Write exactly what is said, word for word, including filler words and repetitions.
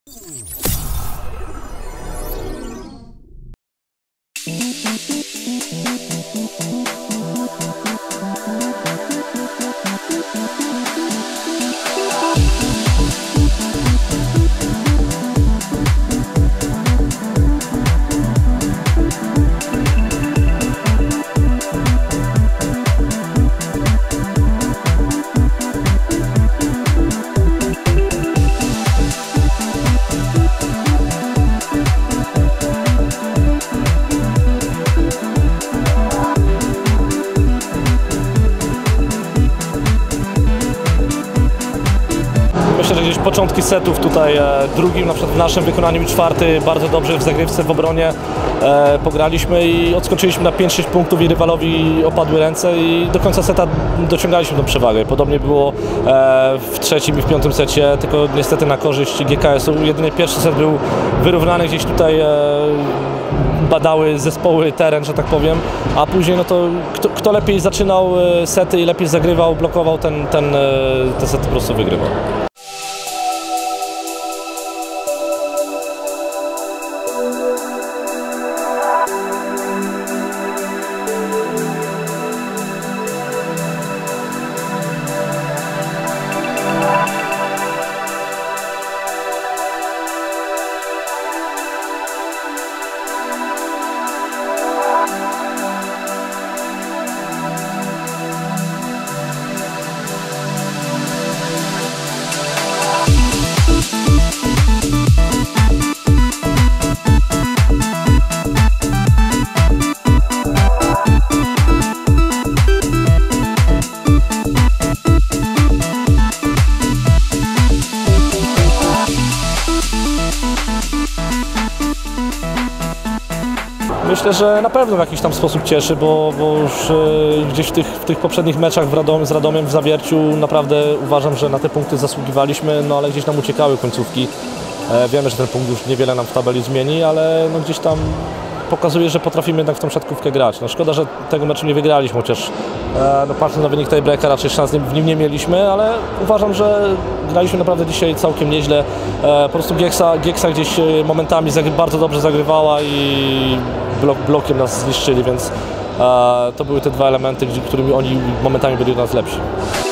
Myślę, że gdzieś początki setów tutaj, e, drugim na przykład w naszym wykonaniu i czwarty bardzo dobrze w zagrywce, w obronie e, pograliśmy i odskoczyliśmy na pięć sześć punktów i rywalowi opadły ręce i do końca seta dociągaliśmy tą przewagę. Podobnie było e, w trzecim i w piątym secie, tylko niestety na korzyść G K S-u. Jedynie pierwszy set był wyrównany, gdzieś tutaj e, badały zespoły teren, że tak powiem, a później no to kto, kto lepiej zaczynał sety i lepiej zagrywał, blokował, ten, ten, ten set po prostu wygrywał. Myślę, że na pewno w jakiś tam sposób cieszy, bo, bo już e, gdzieś w tych, w tych poprzednich meczach w Radom, z Radomiem w Zawierciu naprawdę uważam, że na te punkty zasługiwaliśmy, no ale gdzieś nam uciekały końcówki. E, wiemy, że ten punkt już niewiele nam w tabeli zmieni, ale no gdzieś tam pokazuje, że potrafimy jednak w tą siatkówkę grać. No szkoda, że tego meczu nie wygraliśmy, chociaż e, no patrząc na wynik tiebreaka raczej szans w nim nie mieliśmy, ale uważam, że graliśmy naprawdę dzisiaj całkiem nieźle. E, po prostu Gieksa, Gieksa gdzieś momentami bardzo dobrze zagrywała i blok, blokiem nas zniszczyli, więc e, to były te dwa elementy, którymi oni momentami byli od nas lepsi.